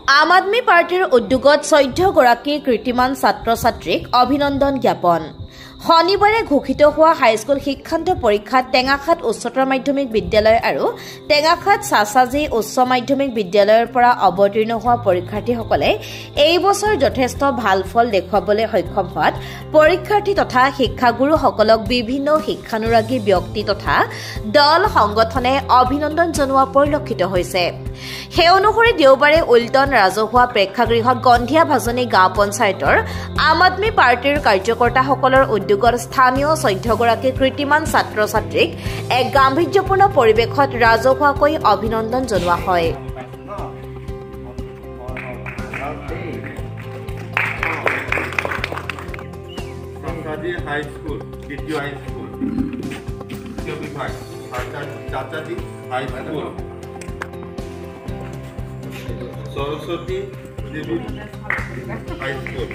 আম আদমি পাৰ্টিৰ উদ্যোগত 14 গৰাকী কৃতিমান ছাত্ৰ-ছাত্ৰীক অভিনন্দন জ্ঞাপন। শনিবাৰে ঘোষিত হোৱা হাইস্কুল শিক্ষান্ত পৰীক্ষাত টেঙাখাত উচ্চতৰ মাধ্যমিক বিদ্যালয় আৰু টেঙাখাত চাচাজী উচ্চ মাধ্যমিক বিদ্যালয়ৰ পৰা অৱতীৰ্ণ হোৱা পৰীক্ষাৰ্থীসকলে এই বছৰ যথেষ্ট ভাল ফল দেখুৱাবলৈ সক্ষম হোৱাত পৰীক্ষাৰ্থী তথা শিক্ষাগুৰুসকলক বিভিন্ন শিক্ষানুৰাগী ব্যক্তি তথা দল সংগঠনে অভিনন্দন জনোৱা পৰিলক্ষিত হৈছে। সেই অনুসৰি দেওবাৰে উল্টন ৰাজহুৱা প্ৰেক্ষাগৃহত গন্ধিয়া ভাজনী গাঁও পঞ্চায়তৰ আম আদমি পাৰ্টিৰ কাৰ্যকৰ্তাসকলৰ উদ্যোগৰ স্থানীয় 14 গৰাকী কৃতিমান ছাত্ৰ-ছাত্ৰীক এক গাম্ভীৰ্যপূৰ্ণ পৰিৱেশত ৰাজহুৱাকৈ অভিনন্দন জনোৱা হয়। सरस्वती देवी हाई स्कूल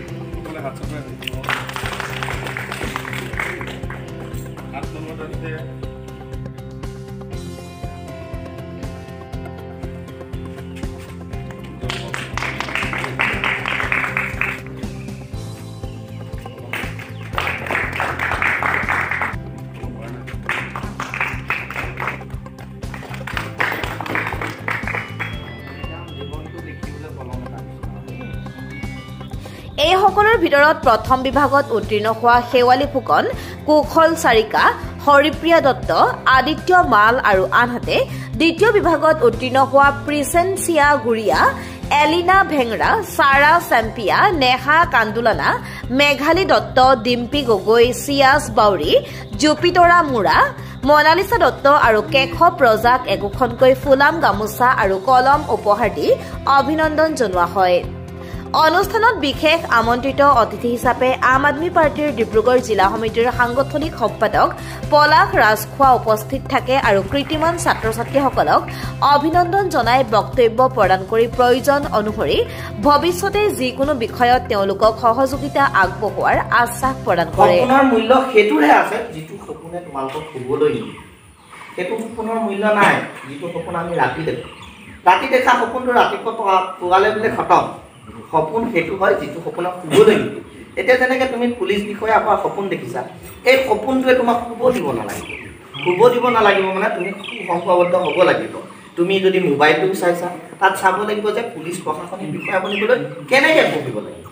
এই সকলৰ ভিতৰত প্ৰথম বিভাগত উত্তীৰ্ণ হোৱা শেৱালী ফুকন, কুশল চাৰিকা, হৰিপ্ৰিয়া দত্ত, আদিত্য মাল আৰু আনহাতে দ্বিতীয় বিভাগত উত্তীৰ্ণ হোৱা প্ৰিচেনচিয়া গুৰিয়া, এলিনা ভেংৰা, সাৰা চেম্পিয়া, নেহা কান্দুলানা, মেঘালী দত্ত, ডিম্পী গগৈ, চিয়াজ বাউৰী, জুপিতৰা মুৰা, মনালিসা দত্ত আৰু কেশৱ ৰজাক একোখনকৈ ফুলাম গামোচা আৰু কলম উপহাৰ দি অভিনন্দন জনোৱা হয়। অনুষ্ঠানত বিশেষ আমন্ত্ৰিত অতিথি হিচাপে আম আদমি পাৰ্টিৰ ডিব্ৰুগড় জিলা সমিতিৰ সাংগঠনিক সম্পাদক পলাশ ৰাজখোৱা উপস্থিত থাকে আৰু কৃতিমান ছাত্ৰ-ছাত্ৰীসকলক অভিনন্দন জনাই বক্তব্য প্ৰদান কৰি প্ৰয়োজন অনুসৰি ভৱিষ্যতে যিকোনো বিষয়ত তেওঁলোকক সহযোগিতা আগবঢ়োৱাৰ আশ্বাস প্ৰদান কৰে। সপোনৰ মূল্য সেইটোহে আছে যিটো সপোনে তোমালোকক শুবলৈ নিদিয়ে। সেইটো সপোনৰ মূল্য নাই যিটো সপোন আমি ৰাতি দেখো। ৰাতি দেখা সপোনটো ৰাতিপুৱা পুৱালে বোলে খতম। সপোন সেইটো হয় যিটো সপোনক শুবলৈ নিদিয়ে। এতিয়া যেনেকৈ তুমি পুলিচ বিষয়া পৰা সপোন দেখিছা, এই সপোনটোৱে তোমাক শুব দিব নালাগিব। শুব দিব নালাগিব মানে তুমি সুসংবদ্ধ হ'ব লাগিব। তুমি যদি মোবাইলটো চাইছা তাত চাব লাগিব যে পুলিচ প্ৰশাসনিক বিষয়া বনিবলৈ কেনেকৈ পঢ়িব লাগিব।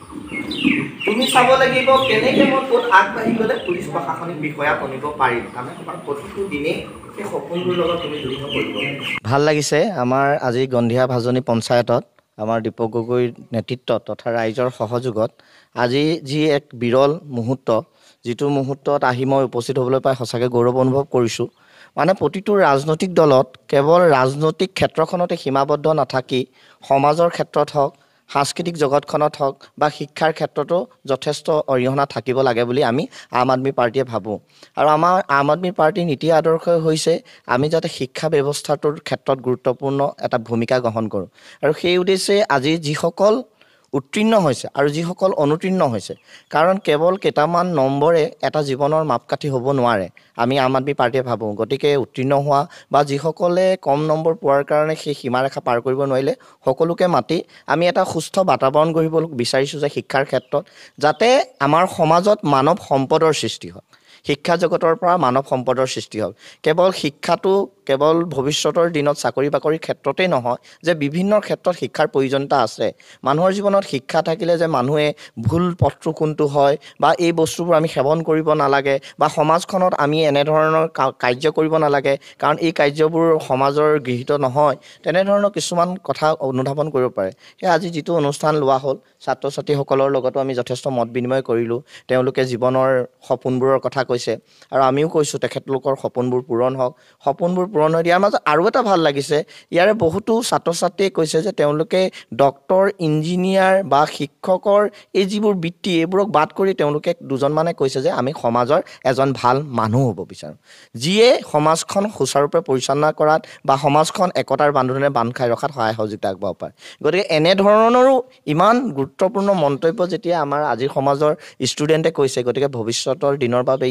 তুমি চাব লাগিব কেনেকৈ মই ক'ত আগবাঢ়ি গ'লে পুলিচ প্ৰশাসনিক বিষয়া বনিব পাৰিম। তাৰমানে তোমাৰ প্ৰতিটো দিনেই সেই সপোনটোৰ লগত তুমি জড়িত কৰিব লাগিব। ভাল লাগিছে আমাৰ আজি গন্ধিয়া ভাজনী পঞ্চায়তত আমাৰ দীপক গগৈৰ নেতৃত্বত তথা ৰাইজৰ সহযোগত আজি যি এক বিৰল মুহূৰ্ত, যিটো মুহূৰ্তত আহি মই উপস্থিত হ'বলৈ পাই সঁচাকৈ গৌৰৱ অনুভৱ কৰিছোঁ। মানে প্ৰতিটো ৰাজনৈতিক দলত কেৱল ৰাজনৈতিক ক্ষেত্ৰখনতে সীমাবদ্ধ নাথাকি সমাজৰ ক্ষেত্ৰত হওক, সাংস্কৃতিক জগতখনত হওক বা শিক্ষাৰ ক্ষেত্ৰতো যথেষ্ট অৰিহণা থাকিব লাগে বুলি আমি আম আদমি পাৰ্টীয়ে ভাবোঁ। আৰু আমাৰ আম আদমি পাৰ্টীৰ নীতি আদৰ্শ হৈছে আমি যাতে শিক্ষা ব্যৱস্থাটোৰ ক্ষেত্ৰত গুৰুত্বপূৰ্ণ এটা ভূমিকা গ্ৰহণ কৰোঁ। আৰু সেই উদ্দেশ্যে আজি যিসকল উত্তীৰ্ণ হৈছে আৰু যিসকল অনুতীৰ্ণ হৈছে, কাৰণ কেৱল কেইটামান নম্বৰে এটা জীৱনৰ মাপকাঠি হ'ব নোৱাৰে আমি আম আদমি পাৰ্টীয়ে ভাবোঁ। গতিকে উত্তীৰ্ণ হোৱা বা যিসকলে কম নম্বৰ পোৱাৰ কাৰণে সেই সীমাৰেখা পাৰ কৰিব নোৱাৰিলে সকলোকে মাতি আমি এটা সুস্থ বাতাবৰণ গঢ়িব বিচাৰিছোঁ যে শিক্ষাৰ ক্ষেত্ৰত যাতে আমাৰ সমাজত মানৱ সম্পদৰ সৃষ্টি হয়, শিক্ষা জগতৰ পৰা মানৱ সম্পদৰ সৃষ্টি হয়। কেৱল শিক্ষাটো কেৱল ভৱিষ্যতৰ দিনত চাকৰি বাকৰিৰ ক্ষেত্ৰতেই নহয়, যে বিভিন্ন ক্ষেত্ৰত শিক্ষাৰ প্ৰয়োজনীয়তা আছে। মানুহৰ জীৱনত শিক্ষা থাকিলে যে মানুহে ভুল পথটো কোনটো হয় বা এই বস্তুবোৰ আমি সেৱন কৰিব নালাগে বা সমাজখনত আমি এনেধৰণৰ কাৰ্য কৰিব নালাগে কাৰণ এই কাৰ্যবোৰ সমাজৰ গৃহীত নহয়, তেনেধৰণৰ কিছুমান কথা অনুধাৱন কৰিব পাৰে। সেই আজি যিটো অনুষ্ঠান লোৱা হ'ল, ছাত্ৰ ছাত্ৰীসকলৰ লগতো আমি যথেষ্ট মত বিনিময় কৰিলোঁ। তেওঁলোকে জীৱনৰ সপোনবোৰৰ কথা কৈছে আৰু আমিও কৈছোঁ তেখেতলোকৰ সপোনবোৰ পূৰণ হওক। সপোনবোৰ পূৰণ হৈ দিয়াৰ মাজত আৰু এটা ভাল লাগিছে, ইয়াৰে বহুতো ছাত্ৰ ছাত্ৰীয়ে কৈছে যে তেওঁলোকে ডক্তৰ, ইঞ্জিনিয়াৰ বা শিক্ষকৰ এই যিবোৰ বৃত্তি এইবোৰক বাদ কৰি তেওঁলোকে দুজনমানে কৈছে যে আমি সমাজৰ এজন ভাল মানুহ হ'ব বিচাৰোঁ, যিয়ে সমাজখন সুচাৰুৰূপে পৰিচালনা কৰাত বা সমাজখন একতাৰ বান্ধোনেৰে বান্ধ খাই ৰখাত সহায় সহযোগিতা আগবঢ়াব পাৰে। গতিকে এনেধৰণৰো ইমান গুৰুত্বপূৰ্ণ মন্তব্য যেতিয়া আমাৰ আজিৰ সমাজৰ ষ্টুডেণ্টে কৈছে, গতিকে ভৱিষ্যতৰ দিনৰ বাবে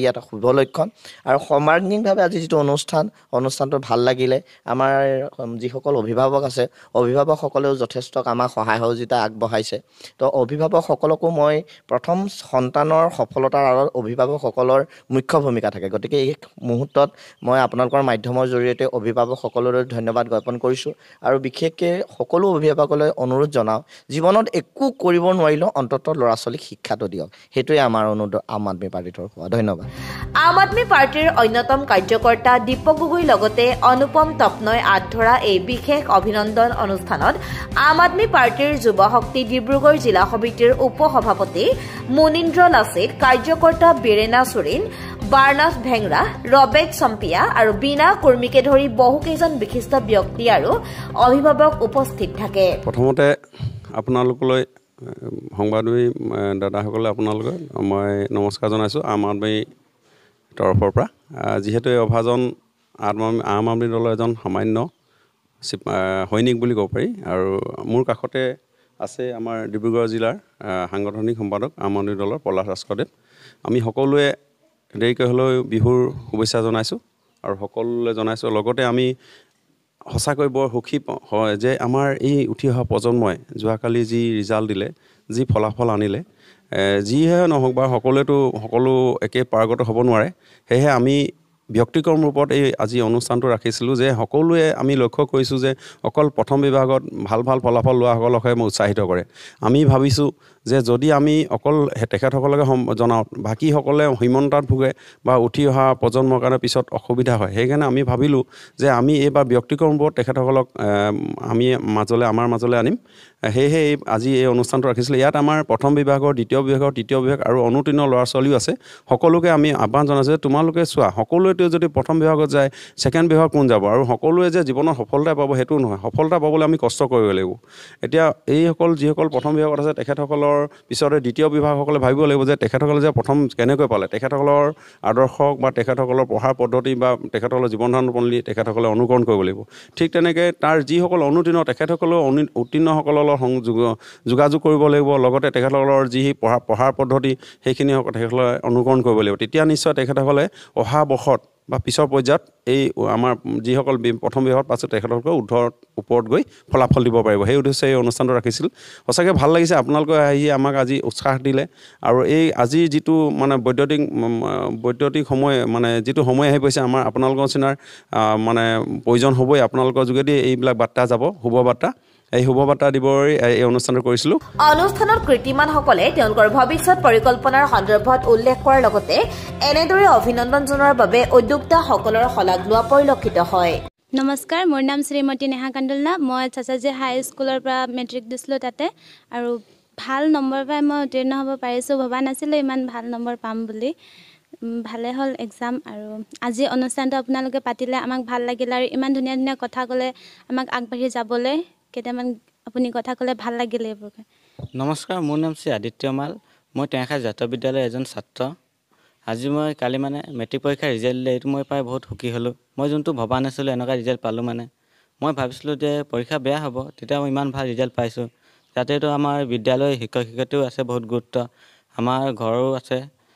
এটা শুভ লক্ষণ আৰু সমাৰ্গিকভাৱে আজি যিটো অনুষ্ঠানটো ভাল লাগিলে আমাৰ যিসকল অভিভাৱক আছে অভিভাৱকসকলেও যথেষ্ট আমাক সহায় সহযোগিতা আগবঢ়াইছে তো অভিভাৱকসকলকো মই প্ৰথম সন্তানৰ সফলতাৰ আঁৰত অভিভাৱকসকলৰ মুখ্য ভূমিকা থাকে গতিকে এই মুহূৰ্তত মই আপোনালোকৰ মাধ্যমৰ জৰিয়তে অভিভাৱকসকললৈ ধন্যবাদ জ্ঞাপন কৰিছোঁ আৰু বিশেষকৈ সকলো অভিভাৱকলৈ অনুৰোধ জনাওঁ জীৱনত একো কৰিব নোৱাৰিলেও অন্ততঃ ল'ৰা ছোৱালীক শিক্ষাটো দিয়ক সেইটোৱে আমাৰ অনুৰোধ আম আদমি পাৰ্টিৰ পৰা ধন্যবাদ আম আদমি পাৰ্টিৰ অন্যতম কাৰ্যকৰ্তা দীপক গগৈৰ লগতে অনুপম তপনই আঁত ধৰা এই বিশেষ অভিনন্দন অনুষ্ঠানত আম আদমি পাৰ্টিৰ যুৱ শক্তি ডিব্ৰুগড় জিলা সমিতিৰ উপসভাপতি মুনীন্দ্ৰ লাচিত কাৰ্যকৰ্তা বীৰেনা চুৰিন বাৰনাথ ভেংৰা ৰবেক চম্পিয়া আৰু বীণা কুৰ্মীকে ধৰি বহুকেইজন বিশিষ্ট ব্যক্তি আৰু অভিভাৱক উপস্থিত থাকে প্ৰথমতে আপোনালোকলৈ সংবাদী দাদাসকলে আপোনালোকক মই নমস্কাৰ জনাইছোঁ আম আদমি তৰফৰ পৰা যিহেতু এই অভাজন আম আদমি দলৰ এজন সামান্য সৈনিক বুলি ক'ব পাৰি আৰু মোৰ কাষতে আছে আমাৰ ডিব্ৰুগড় জিলাৰ সাংগঠনিক সম্পাদক আম আদমি দলৰ পলাশ ৰাজকদেৱ আমি সকলোৱে দেৰিকৈ হ'লেও বিহুৰ শুভেচ্ছা জনাইছোঁ আৰু সকলোলৈ জনাইছোঁ লগতে আমি সঁচাকৈ বৰ সুখী হয় যে আমাৰ এই উঠি অহা প্ৰজন্মই যোৱাকালি যি ৰিজাল্ট দিলে যি ফলাফল আনিলে যিহে নহওক বা সকলো একে পাৰ্গত হ'ব নোৱাৰে সেয়েহে আমি ব্যক্তিক্ৰম ৰূপত এই আজি অনুষ্ঠানটো ৰাখিছিলোঁ যে সকলোৱে আমি লক্ষ্য কৰিছোঁ যে অকল প্ৰথম বিভাগত ভাল ফলাফল লোৱাসকলকহে উৎসাহিত কৰে আমি ভাবিছোঁ যে যদি আমি অকল তেখেতসকলকে জনাওঁ বাকীসকলে হিমন্তাত ভোগে বা উঠি অহা প্ৰজন্মৰ কাৰণে পিছত অসুবিধা হয় সেইকাৰণে আমি ভাবিলোঁ যে আমি এইবাৰ ব্যক্তিক্ৰম ৰূপত তেখেতসকলক আমাৰ মাজলৈ আনিম সেয়েহে আজি এই অনুষ্ঠানটো ৰাখিছিলোঁ ইয়াত আমাৰ প্ৰথম বিভাগৰ দ্বিতীয় বিভাগৰ তৃতীয় বিভাগ আৰু অনুতীৰ্ণ ল'ৰা ছোৱালীও আছে সকলোকে আমি আহ্বান জনাইছোঁ যে তোমালোকে চোৱা সকলোৱেতো যদি প্ৰথম বিভাগত যায় ছেকেণ্ড বিভাগ কোন যাব আৰু সকলোৱে যে জীৱনত সফলতা পাব সেইটো নহয় সফলতা পাবলৈ আমি কষ্ট কৰিব লাগিব এতিয়া যিসকল প্ৰথম বিভাগত আছে তেখেতসকলৰ পিছতে দ্বিতীয় বিভাগসকলে ভাবিব লাগিব যে তেখেতসকলে যে প্ৰথম কেনেকৈ পালে তেখেতসকলৰ আদৰ্শ বা তেখেতসকলৰ পঢ়াৰ পদ্ধতি বা তেখেতসকলৰ জীৱন ধাৰণ প্ৰণালী তেখেতসকলে অনুকৰণ কৰিব লাগিব ঠিক তেনেকৈ তাৰ যিসকল অনুতীৰ্ণ তেখেতসকলেও উত্তীৰ্ণসকলৰ যোগাযোগ কৰিব লাগিব লগতে তেখেতসকলৰ যি পঢ়াৰ পদ্ধতি সেইখিনি তেখেতসকলে অনুকৰণ কৰিব লাগিব তেতিয়া নিশ্চয় তেখেতসকলে অহা বৰ্ষত বা পিছৰ পৰ্যায়ত এই আমাৰ যিসকল প্ৰথম বিভাগত পাছত তেখেতসকলে ওপৰত গৈ ফলাফল দিব পাৰিব সেই উদ্দেশ্যে এই অনুষ্ঠানটো ৰাখিছিল সঁচাকৈ ভাল লাগিছে আপোনালোকে আহি আমাক আজি উৎসাহ দিলে আৰু এই আজি যিটো মানে বৈদ্যুতিক সময় মানে যিটো সময় আহি পৰিছে আমাৰ আপোনালোকৰ নিচিনাৰ মানে প্ৰয়োজন হ'বই আপোনালোকৰ যোগেদি এইবিলাক বাৰ্তা যাব শুভ বাৰ্তা এই শুভবাৰ্তা দিবই এই অনুষ্ঠানটো কৰিছিলোঁ অনুষ্ঠানত কৃতিমানসকলে তেওঁলোকৰ ভৱিষ্যত পৰিকল্পনাৰ সন্দৰ্ভত উল্লেখ কৰাৰ লগতে এনেদৰে অভিনন্দন জনোৱাৰ বাবে উদ্যোক্তাসকলৰ শলাগ লোৱা পৰিলক্ষিত হয় নমস্কাৰ মোৰ নাম শ্ৰীমতী নেহা কাণ্ডলনা মই চাচাজী হাই স্কুলৰ পৰা মেট্ৰিক দিছিলোঁ তাতে আৰু ভাল নম্বৰ পাই মই উত্তীৰ্ণ হ'ব পাৰিছোঁ ভবা নাছিলোঁ ইমান ভাল নম্বৰ পাম বুলি ভালে হ'ল এক্সাম আৰু আজি অনুষ্ঠানটো আপোনালোকে পাতিলে আমাক ভাল লাগিল আৰু ইমান ধুনীয়া ধুনীয়া কথা ক'লে আমাক আগবাঢ়ি যাবলৈ কেইটামান আপুনি কথা ক'লে ভাল লাগিলে এইবোৰ নমস্কাৰ মোৰ নাম শ্ৰী আদিত্য মাল মই টেঙাখাত জাতীয় বিদ্যালয়ৰ এজন ছাত্ৰ আজি মই কালি মানে মেট্ৰিক পৰীক্ষাৰ ৰিজাল্ট দিলে এইটো মই পাই বহুত সুখী হ'লোঁ মই যোনটো ভবা নাছিলোঁ এনেকুৱা ৰিজাল্ট পালোঁ মানে মই ভাবিছিলোঁ যে পৰীক্ষা বেয়া হ'ব তেতিয়া মই ইমান ভাল ৰিজাল্ট পাইছোঁ তাতেতো আমাৰ বিদ্যালয়ৰ শিক্ষক শিক্ষয়িত্ৰীও আছে বহুত গুৰুত্ব আমাৰ ঘৰো আছে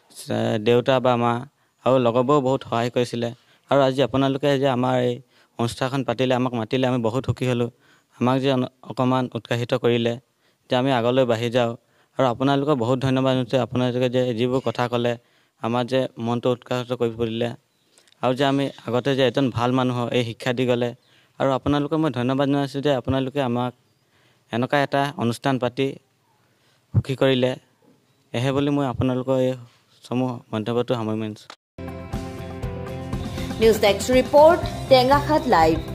দেউতা বা মা আৰু লগৰবোৰেও বহুত সহায় কৰিছিলে আৰু আজি আপোনালোকে যে আমাৰ এই অনুষ্ঠানখন পাতিলে আমাক মাতিলে আমি বহুত সুখী হ'লোঁ আমাক যে অকণমান উৎসাহিত কৰিলে যে আমি আগলৈ বাঢ়ি যাওঁ আৰু আপোনালোকক বহুত ধন্যবাদ জনাইছোঁ আপোনালোকে যে যিবোৰ কথা ক'লে আমাৰ যে মনটো উৎসাহিত কৰি পৰিলে আৰু যে আমি আগতে যে এজন ভাল মানুহৰ এই শিক্ষা দি গ'লে আৰু আপোনালোকক মই ধন্যবাদ জনাইছোঁ যে আপোনালোকে আমাক এনেকুৱা এটা অনুষ্ঠান পাতি সুখী কৰিলে এহে বুলি মই আপোনালোকৰ এই সমূহ মন্তব্যটো সামৰি মাৰিছোঁ news desk report Tengakhat live